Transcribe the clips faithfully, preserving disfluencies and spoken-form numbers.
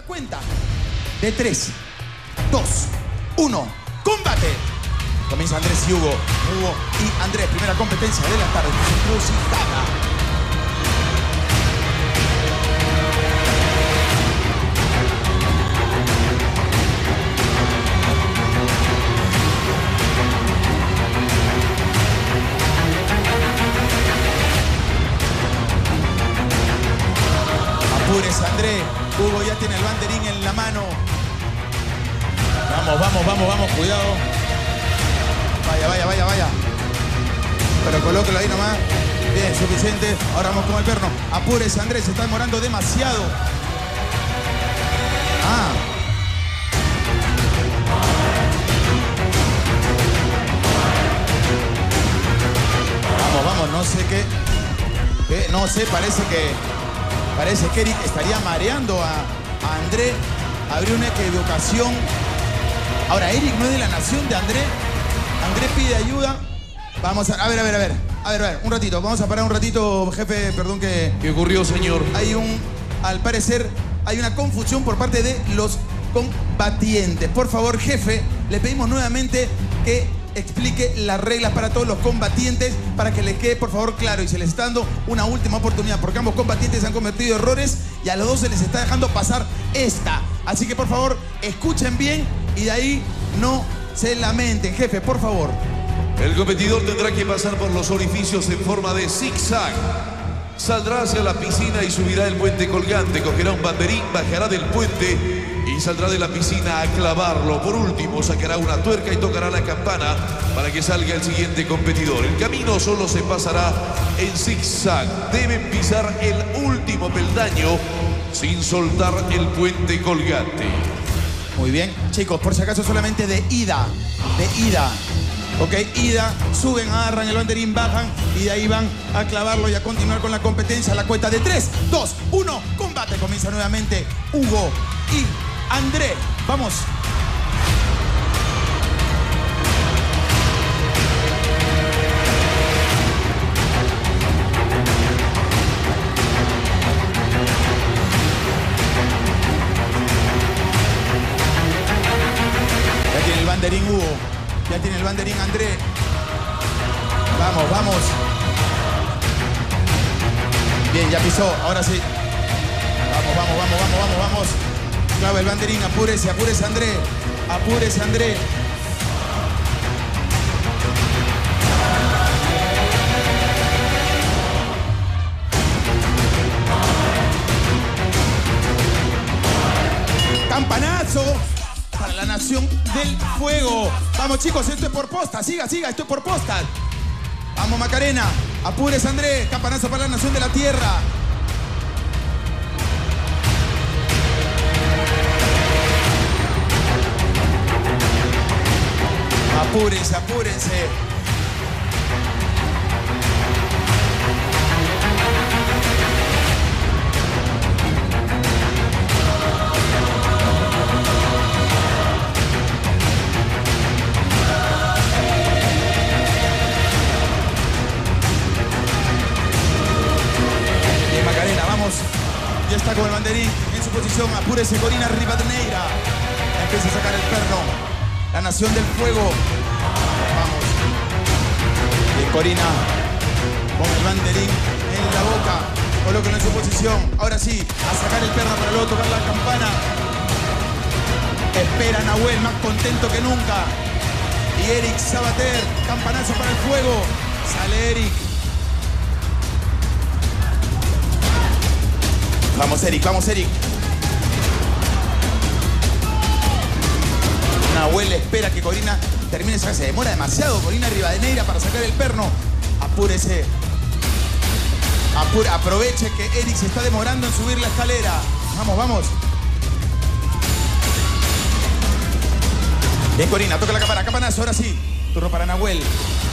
cuenta de tres, dos, uno, ¡combate! Comienza Andrés y Hugo. Hugo y Andrés, primera competencia de la tarde. Musitada. Apúrese, Andrés. Hugo ya tiene el banderín en la mano. Vamos, vamos, vamos, vamos, cuidado. Vaya, vaya, vaya, vaya. Pero colóquelo ahí nomás. Bien, suficiente. Ahora vamos con el perno. Apúrese, Andrés, se está demorando demasiado. Ah. Vamos, vamos, no sé qué. ¿Qué? No sé, parece que... Parece que Eric estaría mareando a, a André. Habría una equivocación. Ahora, Eric no es de la nación de André. André pide ayuda. Vamos a... A ver, a ver, a ver. A ver, a ver, un ratito. Vamos a parar un ratito, jefe. Perdón que... ¿Qué ocurrió, señor? Hay un... Al parecer, hay una confusión por parte de los combatientes. Por favor, jefe, le pedimos nuevamente que explique las reglas para todos los combatientes para que les quede, por favor, claro. Y se les está dando una última oportunidad porque ambos combatientes han cometido errores y a los dos se les está dejando pasar esta. Así que, por favor, escuchen bien y de ahí no se lamenten. Jefe, por favor. El competidor tendrá que pasar por los orificios en forma de zigzag. Saldrá hacia la piscina y subirá el puente colgante. Cogerá un banderín, bajará del puente y saldrá de la piscina a clavarlo. Por último, sacará una tuerca y tocará la campana para que salga el siguiente competidor. El camino solo se pasará en zigzag. Deben pisar el último peldaño sin soltar el puente colgante. Muy bien. Chicos, por si acaso solamente de ida. De ida. Ok, ida, suben, agarran el banderín, bajan y de ahí van a clavarlo y a continuar con la competencia. A la cuenta de tres, dos, uno, combate. Comienza nuevamente Hugo y André. Vamos. Ya tiene el banderín Hugo. Ya tiene el banderín André. Vamos, vamos. Bien, ya pisó. Ahora sí. Vamos, vamos, vamos, vamos, vamos, vamos. Clava el banderín. Apúrese, apúrese, André. Apúrese, André. Campanazo para la nación del fuego. Vamos, chicos, esto es por posta. Siga, siga, esto es por posta. Vamos, Macarena. Apúrese, Andrés. Campanazo para la nación de la tierra. Apúrense, apúrense. Ya está con el banderín en su posición. Apúrese, Corina Rivadeneira. Empieza a sacar el perno. La nación del fuego. Vamos. Bien, Corina. Con el banderín en la boca. Colóquenlo en su posición. Ahora sí, a sacar el perno para luego tocar la campana. Espera Nahuel, más contento que nunca. Y Eric Sabater. Campanazo para el fuego. Sale Eric. Vamos, Eric, vamos, Eric. Nahuel espera que Corina termine. Se demora demasiado Corina Rivadeneira para sacar el perno. Apúrese. Apure, aproveche que Eric se está demorando en subir la escalera. Vamos, vamos. Bien, Corina, toca la campana. Campanazo, ahora sí. Turno para Nahuel.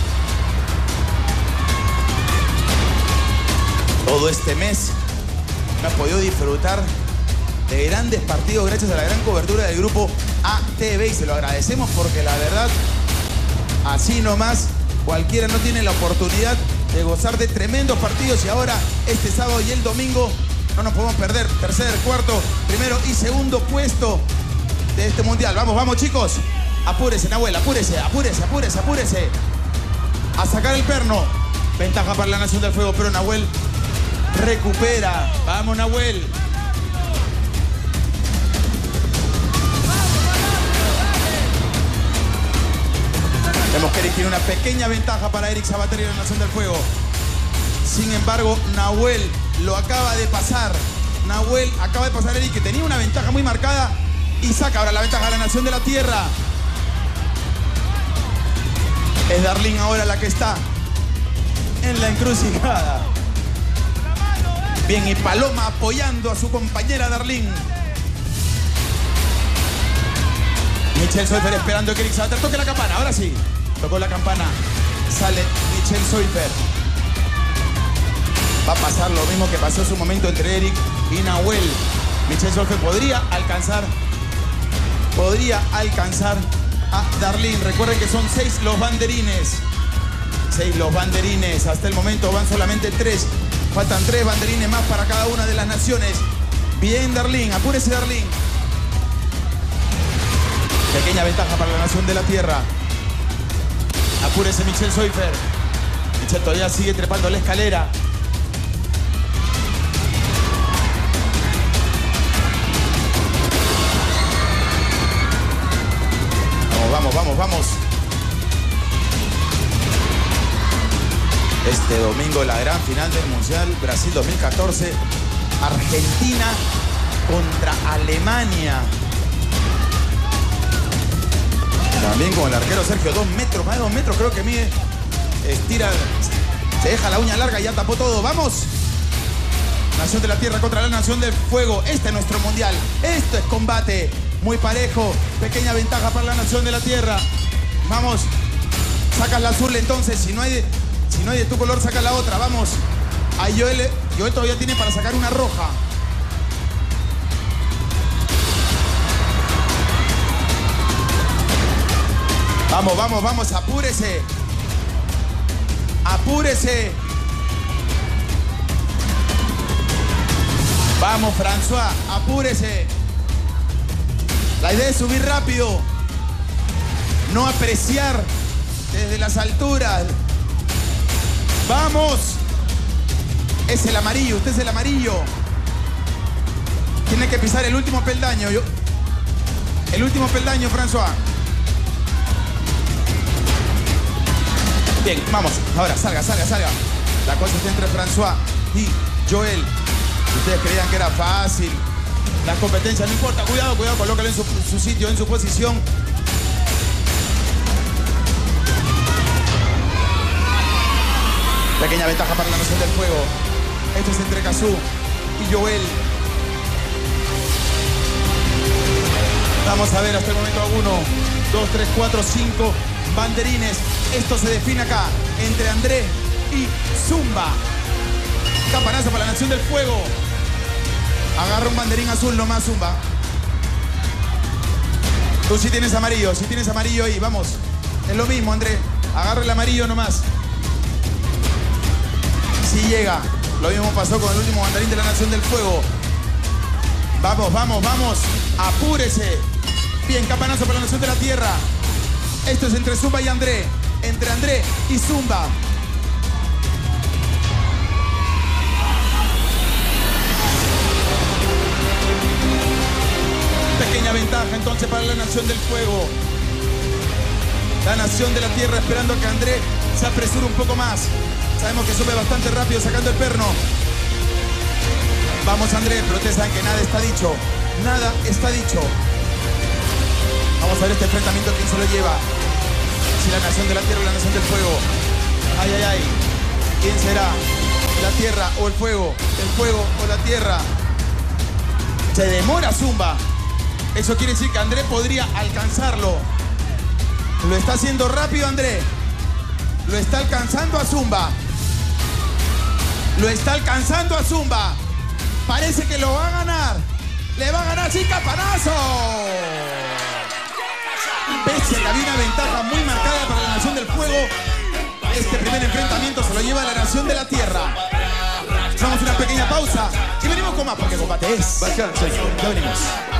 Todo este mes ha podido disfrutar de grandes partidos gracias a la gran cobertura del grupo A T V y se lo agradecemos porque la verdad, así nomás, cualquiera no tiene la oportunidad de gozar de tremendos partidos y ahora este sábado y el domingo No nos podemos perder. Tercer, cuarto, primero y segundo puesto de este mundial. Vamos, vamos, chicos. Apúrese, Nahuel, apúrese, apúrese, apúrese, apúrese. A sacar el perno. Ventaja para la Nación del Fuego, pero Nahuel recupera. Vamos, Nahuel. Vemos que Eric tiene una pequeña ventaja para Eric Sabater y la Nación del Fuego. Sin embargo, Nahuel lo acaba de pasar. Nahuel acaba de pasar a Eric, que tenía una ventaja muy marcada. Y saca ahora la ventaja de la Nación de la Tierra. Es Darlene ahora la que está en la encrucijada. Bien, y Paloma apoyando a su compañera Darlene. Michelle Seufer esperando que Eric Sabater toque la campana. Ahora sí, tocó la campana. Sale Michelle Seufer. Va a pasar lo mismo que pasó en su momento entre Eric y Nahuel. Michelle Seufer podría alcanzar, podría alcanzar a Darlene. Recuerden que son seis los banderines. Seis los banderines. Hasta el momento van solamente tres. Faltan tres banderines más para cada una de las naciones. Bien, Darlene. Apúrese, Darlene. Pequeña ventaja para la Nación de la Tierra. Apúrese, Michelle Seufer. Michelle todavía sigue trepando la escalera. Vamos, vamos, vamos. Este domingo la gran final del Mundial Brasil dos mil catorce. Argentina contra Alemania. También con el arquero Sergio, dos metros, más de dos metros creo que mide. Estira, se deja la uña larga y ya tapó todo. ¡Vamos! Nación de la Tierra contra la Nación del Fuego. Este es nuestro Mundial. Esto es combate. Muy parejo. Pequeña ventaja para la Nación de la Tierra. Vamos. Sacas la azul entonces. Si no hay de, si no hay de tu color, saca la otra. Vamos. A Joel. Joel todavía tiene para sacar una roja. Vamos, vamos, vamos. Apúrese. Apúrese. Vamos, François. Apúrese. La idea es subir rápido, no apreciar desde las alturas. ¡Vamos! Es el amarillo, usted es el amarillo. Tiene que pisar el último peldaño. Yo... El último peldaño, François. Bien, vamos. Ahora, salga, salga, salga. La cosa está entre François y Joel. Ustedes creían que era fácil. La competencia no importa, cuidado, cuidado, colócalo en su, su sitio, en su posición. Pequeña ventaja para la Nación del Fuego. Esto es entre Cazú y Joel. Vamos a ver hasta el momento a uno, dos, tres, cuatro, cinco banderines. Esto se define acá entre André y Zumba. Campanazo para la Nación del Fuego. Agarra un banderín azul nomás, Zumba. Tú sí tienes amarillo, sí tienes amarillo ahí, vamos. Es lo mismo, André. Agarra el amarillo nomás. Sí llega. Lo mismo pasó con el último banderín de la Nación del Fuego. Vamos, vamos, vamos. Apúrese. Bien, campanazo para la Nación de la Tierra. Esto es entre Zumba y André. Entre André y Zumba. Pequeña ventaja entonces para la Nación del Fuego. La Nación de la Tierra esperando a que André se apresure un poco más. Sabemos que sube bastante rápido sacando el perno. Vamos, André, pero ustedes saben que nada está dicho. Nada está dicho. Vamos a ver este enfrentamiento, quién se lo lleva. Si la Nación de la Tierra o la Nación del Fuego. Ay, ay, ay. ¿Quién será? ¿La Tierra o el Fuego? ¿El Fuego o la Tierra? Se demora Zumba. Eso quiere decir que André podría alcanzarlo. Lo está haciendo rápido André. Lo está alcanzando a Zumba. Lo está alcanzando a Zumba. Parece que lo va a ganar. Le va a ganar sin campanazo. Pese a que había una ventaja muy marcada para la Nación del Fuego, este primer enfrentamiento se lo lleva a la Nación de la Tierra. Vamos a una pequeña pausa y venimos con más porque combate es. Bacán, señor. Ya venimos.